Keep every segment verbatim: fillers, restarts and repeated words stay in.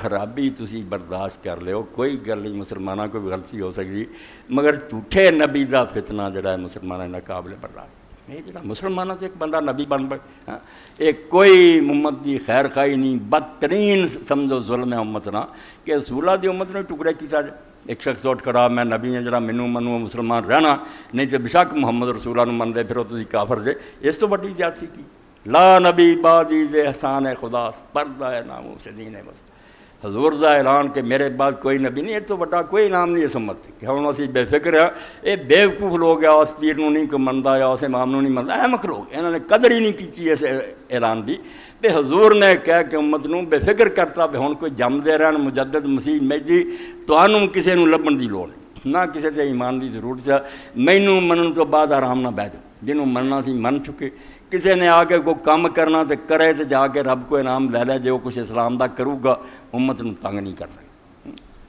خرابی تسی برداشت کر لیو، کوئی گل نہیں، مسلمانوں کو غلطی ہو سکتی، مگر جھوٹے نبی دا فتنہ جڑا ہے مسلمانوں نے قابل برداشت۔ یہ جڑا مسلمانوں سے ایک بندہ نبی بن پائے، ایک کوئی امت دی خیر خواہی نہیں، بدترین سمجھو ظلم ہے امت نہ کہ رسولہ دی امت نے ٹکڑے کیتا جائے۔ ایک شخص اٹھ کر آ میں نبی ہوں جڑا مینوں منو مسلمان رہنا، نہیں تو بشک محمد رسولہ نو من دے پھرو تسی کافر جے۔ اس تو بڑی زیادتی کی، لا نبی بعدی ذی احسان خدا پردہ ناموس دین بس، حضور دا اعلان کہ میرے بعد کوئی نبی نہیں، یہ تو بڑا کوئی نام نہیں اس امت کہ ہوں اسی بے فکر ہے، یہ بیوقوف لوگ ہے، اس پیر نو نہیں کوئی مندا یا اس امام نو نہیں مندا، احمق لوگ، انہوں نے قدر ہی نہیں کی اس اعلان دی۔ بے حضور نے کہہ کہ امت نو بے فکر کرتا بے ہوں کوئی جم دے رہن مجدد مسیح مہدی، تانوں کسے نو لبن دی لوڑ نہیں، نہ کسے تے ایمان دی ضرورت ہے، مینوں منن تو بعد آرام نہ بیٹھ جاؤ، جنہوں مننا سی من چکے، کسی نے آ کے کوئی کام کرنا تو کرے تو جا کے رب کو انعام لے لے، جو کچھ اسلام دا کروں گا امت نو تنگ نہیں کر سکتا۔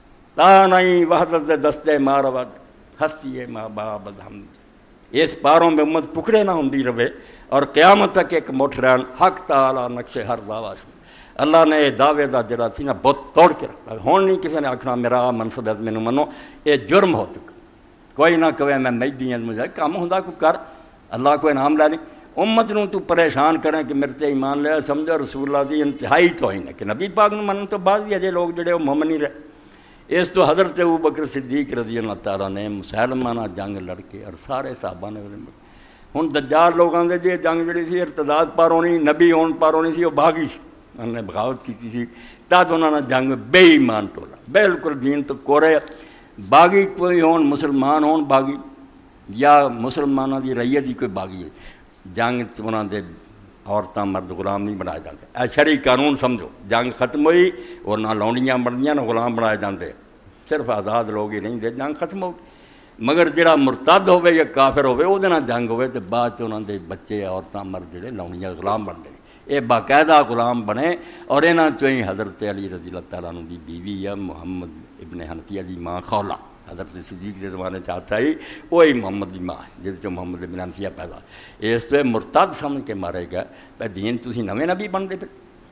تا نہیں وحدت دستے مارود ہستی ہے ماں باب ہم، اس پاروں میں امت پکڑے نہ ہوندی رہے اور قیامت تک ایک مٹھ رہن حق تعالی نقش ہر دعویٰ سے۔ اللہ نے یہ دعوے دا جڑا سی نا بہت توڑ کے رکھتا، ہون نہیں کسی نے آکھنا میرا منصب ہے مینوں منو، یہ جرم ہو چکا۔ کوئی نہ کہے میں مہدی ہوں، مجھے کام ہوندا کوئی کر، اللہ کو انعام لے نہیں۔ امت نو تو پریشان کریں کہ میرے تے ایمان لیا، سمجھو رسول اللہ دی انتہائی توہین ہے کہ نبی پاک نو منن تو بعد بھی اجے لوگ جڑے وہ مومن نہیں رہے۔ اس تو حضرت ابوبکر صدیق رضی اللہ تعالیٰ نے مسلمہ نال جنگ لڑ کے اور سارے صحابہ نے ہن دجال لوگاں دے جے جنگ جڑی سی ارتداد پاروں نہیں، نبی ہون پاروں نہیں سی، وہ باغی سی، انہوں نے بغاوت کی سی، تد انہوں نے جنگ بے ایمان ٹولا بالکل دین تو کورے، باغی کوئی ہون مسلمان ہون باغی یا مسلمانوں دی رعیت دی کوئی باغی ہے، جنگ انہوں دے عورتاں مرد غلام نہیں بنائے جاتے، اے شرعی قانون سمجھو، جنگ ختم ہوئی اور نہ لونڈیاں بندیاں نہ غلام بنائے جاتے، صرف آزاد لوگ ہی نہیں دے، جنگ ختم ہو گئی۔ مگر جڑا مرتد ہوئے یا کافر ہوئے وہ نہ جنگ ہوئے تو بعد چ انہوں دے بچے عورتاں مرد جڑے لونڈیاں غلام بن گئے، یہ باقاعدہ غلام بنے، اور انہاں چوں ہی حضرت علی رضی اللہ تعالیٰ عنہ دی بیوی ہے محمد ابن حنفیہ دی ماں خولہ، حضرت صدیق کے زمانے چاہتا ہی وہی محمد دی ماں ہے جس سے محمد ابن حنفیہ پیدا، اس تو مرتد سمجھ کے مارے گئے، پہ دین تسی نویں نبی بن دے پھر۔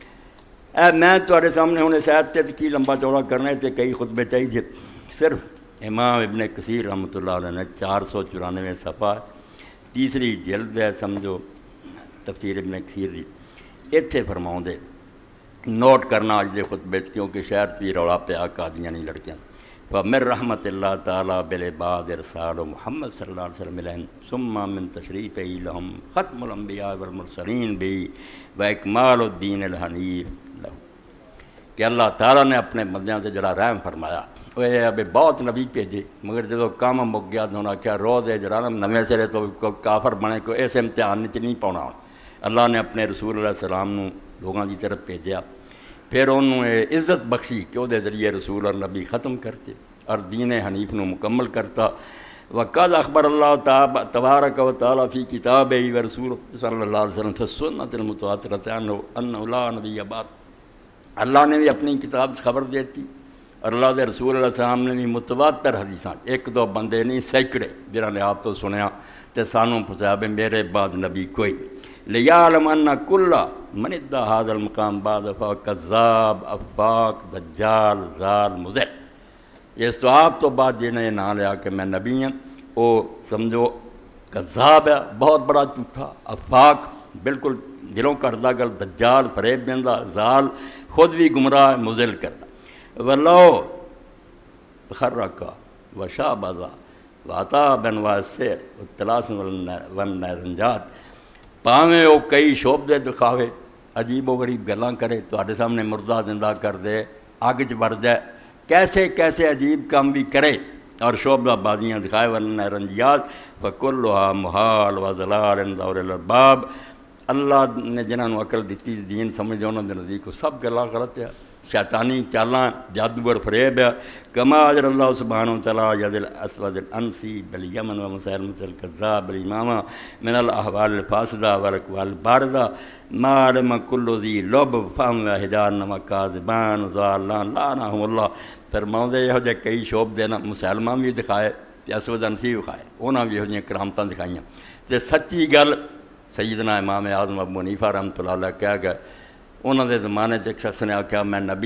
اے میں تواڈے سامنے ہن اس آیت تے کی لمبا چوڑا کرنا تے کئی خطبے چاہیے، صرف امام ابن کثیر رحمۃ اللہ علیہ نے چار سو چورانوے صفحہ تیسری جلد ہے سمجھو تفسیر ابن کثیر دی، اتنے فرماؤں دے نوٹ کرنا اج دے خطبے کیونکہ شہر بھی رولا پیا قادیانی لڑکیاں۔ فمن رحمت اللہ تعالیٰ بالعباد ارسال محمد صلی اللہ علیہ وسلم علیہم ثم من تشریف لہم ختم الانبیاء والمرسلین بھی و اکمال الدین الحنیف لہم، کہ اللہ تعالیٰ نے اپنے بندیاں سے جڑا رحم فرمایا، وہ ابھی بہت نبی بھیجے مگر جدو کام مک گیا تو انہوں نے کہا روز ہے جڑا نویں سرے تو کافر بنے کو اس امتحان چ نہیں پاؤنا۔ اللہ نے اپنے رسول علیہ السلام نو لوگوں کی طرف بھیجا، پھر انہوں نے عزت بخشی کہ وہ ذریعے رسول اور نبی ختم کرتے اور دین حنیف نو مکمل کرتا۔ وقد اخبر اللہ تبارک و تعالیٰ فی کتابہ و رسول صلی اللہ علیہ وسلم فی السنۃ المتواترۃ انہ لا نبی بعد، اللہ نے بھی اپنی کتاب سے خبر دیتی اور اللہ کے رسول علیہ السلام نے بھی متواتر حدیثاں، ایک دو بندے نہیں سینکڑے جنہوں نے آپ تو سنیا تو سانوں پوچھا بھی میرے بعد نبی کوئی، لیعلم ان کل من ادعى هذا المقام بعد فهو کذاب افاق دجال ضال مضل، اس تو آپ تو بعد جنہیں نہ لیا کہ میں نبی ہوں وہ سمجھو کذاب ہے، بہت بڑا جھوٹا، افاق بالکل دلوں کردہ گل، دجال فریب دیندہ، ضال خود بھی گمراہ مضل کرتا، ولو تخرقا وشابذا واتا بنوا السحر والطلاسم والنرنجات، پاویں وہ کئی شعبے دکھاوے، عجیب و غریب گلاں کرے، تواڈے سامنے مردہ زندہ کر دے، اگ چ بڑھ جائے، کیسے کیسے عجیب کام بھی کرے اور شعبہ بازیاں دکھائے، والنرنجات فکلھا محال وضلال عند اولي الالباب، اللہ نے جنہوں عقل دیتی دین سمجھ انہوں نے نزدیک سب گلاں غلط ہے، شیطانی چالاں جادو اور فریب ہے، کما اجر اللہ سبحانہ وتعالیٰ ید الاسود الانسی بالیمن و مسیلمۃ الکذاب بالامامہ من الاحوال الفاسدہ والاقوال الباردہ ما علم کل ذی لب فہم و ہدان و کاذبان ضالان لعنہم اللہ، فرماؤں دے یہ جے کئی شعب دینا مسلمہ بھی دکھائے اسود انسی دکھائے، انہاں بھی یہ کرامتاں دکھائیاں، تے سچی گل سیدنا امام اعظم ابو حنیفہ رحمۃ اللہ علیہ کہہ گئے، انہوں نے زمانے ایک شخص نے آکھا میں نبی ہوں،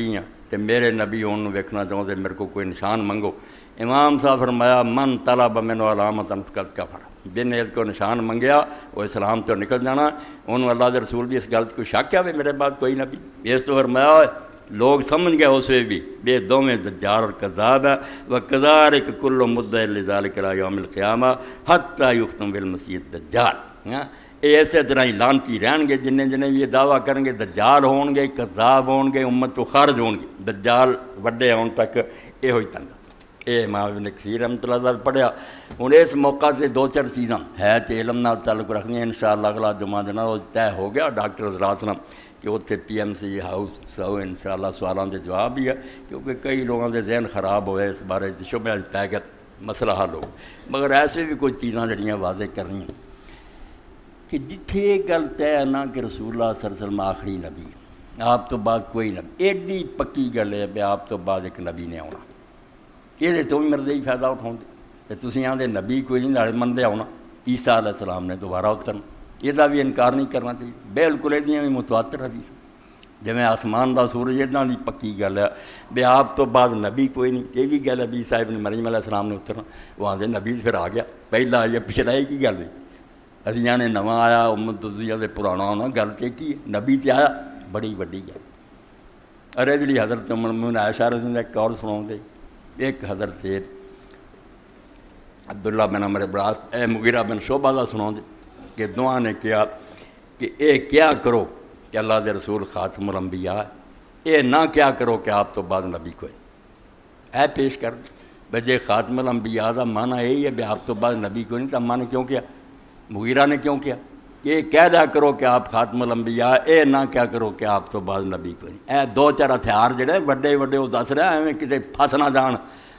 تو میرے نبی انہوں ویکھنا چاہتے میرے کو کوئی نشان منگو. امام صاحب فرمایا من طلب منو علامت فقد کفر. جن نے کو نشان منگیا وہ اسلام تو نکل جانا. انہوں اللہ کے رسول کی اس گل کوئی شک ہے میرے بعد کوئی نبی. اس تو فرمایا لوگ سمجھ گئے اس وے بھی بے دونوں دجال اور کذاب ہے. وکذالک کل مدعی لذالک الی یوم القیامہ حتی یختم بالمسیح الدجال. یہ اسی طرح ہی لانتی رہن گے جن جن بھی یہ دعویٰ کریں گے دجال ہون گے کذاب ہون گے امت تو خارج ہون گے. دجال وڈے ہون تک یہ ہوئی تنگا. یہ امام ابن کثیر رحمۃ اللہ علیہ پڑھیا. ہوں اس موقع سے دو چار چیزاں ہے تو علم نال تعلق رکھنی ان شاء اللہ اگلا جمعہ دینا وہ طے ہو گیا ڈاکٹر حضرات نام کہ اتنے پی ایم سی ہاؤس سو ان شاء اللہ سوالوں کے جواب بھی ہے کیونکہ کئی لوگوں کے ذہن خراب ہوئے اس بارے شبہ پی گیا مسئلہ حل ہو. مگر ایسے بھی کچھ چیزاں جڑیاں واضح کرنی کہ جتھے یہ گل طے نہ کہ رسول اللہ صلی اللہ علیہ وسلم آخری نبی آپ تو بعد کوئی نبی ایڈی پکی گل ہے بھی آپ تو بعد ایک نبی نے آنا. یہ تو بھی مرضی فائدہ اٹھاؤ کہ تھی آدھے نبی کوئی نہیں نالے منتے آنا. عیسیٰ علیہ السلام نے دوبارہ اترنا یہ بھی انکار نہیں کرنا چاہیے. بالکل یہ بھی متواتر حدیث جی آسمان کا سورج اتنا کی پکی گل ہے بھی آپ تو بعد نبی کوئی نہیں. یہ بھی گل ہے بھی عیسیٰ ابن مریم علیہ السلام نے اترنا وہ آدھے نبی پھر آ گیا پہلا یہ پچھلا یہ کی گل ہے ادیاں نے نواں آیا امت دزیا دے پرانا ہونا گل تے کی نبی تے آیا بڑی وڈی گل. ارے جی حضرت مومن عائشہ رضی اللہ ایک اور سناؤ دے. ایک حضرت عبداللہ بن عمر بن عاص اے مغیرہ بن شعبہ کا سنا دے کہ دعا نے کیا کہ اے کیا کرو کہ اللہ دے رسول خاتم الانبیاء ہے اے نہ کیا کرو کہ آپ تو بعد نبی کوئی اے پیش کر بجے خاتم الانبیاء کا معنی یہی ہے کہ آپ تو بعد نبی کوئی نہیں. تو معنی کیوں کیا مغیرہ نے کیوں کیا کہ کہہ دیا کرو کہ آپ خاتم الانبیاء اے نہ کیا کرو کہ آپ تو بعد نبی کوئی نہیں. اے دو چار ہتھیار جڑے وڈے وڈے وہ دس رہے ہیں کتے پھس نہ جان.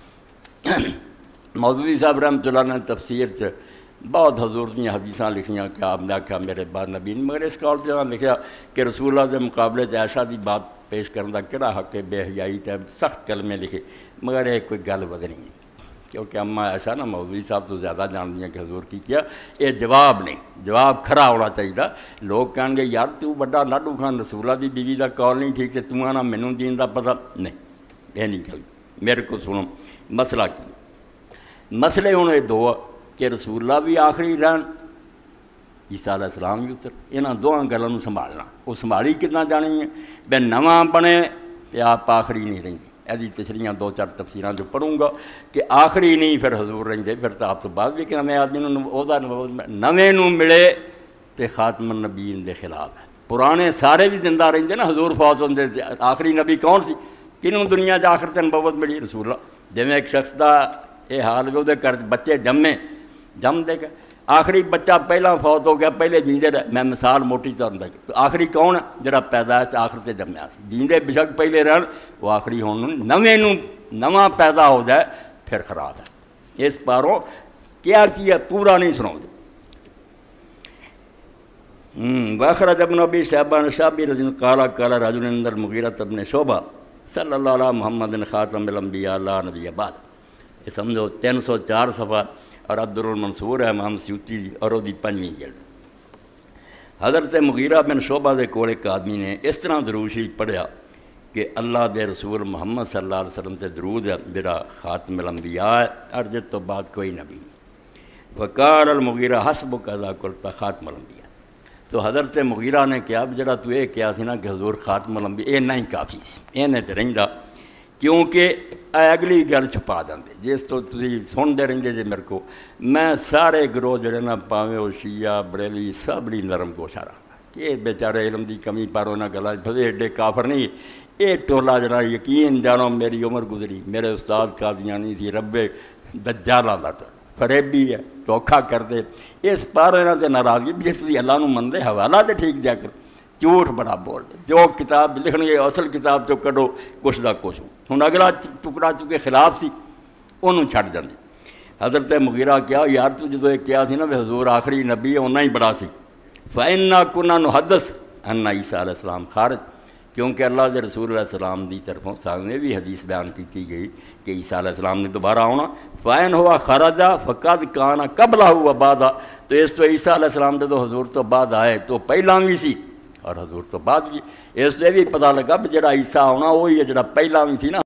مودودی صاحب رحمۃ اللہ نے تفسیر سے بہت حضور دیا حدیثاں لکھیاں کہ آپ نے آخیا میرے بعد نبی نہیں. مگر اس کال سے لکھا کہ رسول اللہ کے مقابلے سے عائشہ کی بات پیش کرنے کا کہڑا حق ہے بے حیائی تے سخت کلمے لکھے. مگر یہ کوئی گل وزنی نہیں کیونکہ اما عائشہ نا مودودی صاحب تو زیادہ جان دیا کہ حضور کی کیا یہ جواب نہیں جواب کھڑا ہونا چاہیے. لوگ کہیں گے یار تو بڑا لاڈو خان رسولہ دی بیوی کا کال نہیں ٹھیک ہے تو آنا مینوں دین دا پتہ نہیں. یہ نہیں گل میرے کو سنو مسئلہ کی مسئلے ہوں یہ دو کہ رسول اللہ بھی آخری رہن عیسیٰ علیہ السلام بھی اتر. یہاں دونوں گلوں سنبھالنا وہ سنبھالی کتنا جانی ہے بے نواں بنے کہ آپ آخری نہیں رہیں. ایسی تشریحاں دو چار تفسیراں جو پڑھوں گا کہ آخری نہیں پھر حضور رہتے پھر تو آپ تو بعد بھی کہ نئے آدمی نویں نو ملے تو خاتم النبیین دے خلاف ہے. پرانے سارے بھی زندہ رہتے نا حضور فوت ہوتے آخری نبی کون سی کنوں دنیا سے آخر نبوت ملی رسول اللہ. جی ایک شخص کا یہ حال بھی وہ گھر بچے جمے جم دے گئے آخری بچہ پہلا فوت ہو گیا پہلے جیندے رہے. میں مثال موٹی طور پر آخری کون ہے جڑا پیدائش آخر سے جمیا جیندے بشک پہلے رہن وہ آخری ہونے نویں نو نواں پیدا ہو جائے پھر خراب ہے. اس پاروں کیا کیا پورا نہیں سنا دے. واخرج ابن ابی شیبہ شابی رضی قال قال رجل عند المغیرہ ابن شعبہ صلی اللہ علیہ محمد خاتم الانبیاء لا نبی بعد. یہ سمجھو تین سو چار صفحہ اور عبد المنصور ہے امام سیوطی دی اور وہ پنجویں جلد. حضرت مغیرہ بن شعبہ دے کول ایک آدمی نے اس طرح درود شریف پڑھیا کہ اللہ دے رسول محمد صلی اللہ علیہ وسلم تے درود ہے میرا خاتم الانبیاء ہے اور جت تو بعد کوئی نبی نہیں. وقال المغیرہ حسبک اذا قلت خاتم الانبیاء. تو حضرت مغیرہ نے کیا جڑا تو یہ کیا سی نا کہ حضور خاتم الانبیاء یہ نہیں کافی سی یہ تو رہندا کیونکہ اگلی گل چھپا دیں جس تو تھی سنتے رہتے جی میرے کو میں سارے گروہ جڑے نا پاویں وہ شیعہ بریلوی سب بڑی نرم گوشہ رکھتا یہ بیچارے علم دی کمی پر انہاں گلاں پھسے ایڈے کافر نہیں. یہ ٹولا جڑا یقین جانو میری عمر گزری میرے استاد قادیانی تھی رب دجالاں دا فریبی ہے دھوکھا کر دے اس پار یہاں سے ناراضگی جس کی اللہ نو من دے حوالہ دے ٹھیک دیا کر جھوٹ بڑا بول دے جو کتاب لکھن گے اصل کتاب تو کڈو کچھ دا کچھ ہوں اگلا ٹکڑا چکے خلاف سی انہوں چھڈ جاندے. حضرت مغیرہ کیا یار تو جدو یہ کیا سی نا بھی حضور آخری نبی ہے اُنہ ہی بڑا سی. فَإِنَّا كُنَّا نُحَدِّثُ أَنَّ عیسیٰ علیہ السلام خارج کیونکہ اللہ کے رسول علیہ السلام دی طرفوں سامنے بھی حدیث بیان کی گئی کہ عیسیٰ علیہ السلام نے دوبارہ آنا. فَإِنْ هُوَ خَرَجَ فَقَدْ كَانَ قَبْلَهُ وَبَعْدَ. تو اس تو عیسیٰ علیہ السلام دے تو حضور تو بعد آئے تو پہلا بھی سی اور حضور تو بعد بھی اس لیے بھی پتا لگا بھی جڑا عیسیٰ آنا وہی ہے جڑا پہلا بھی سی نا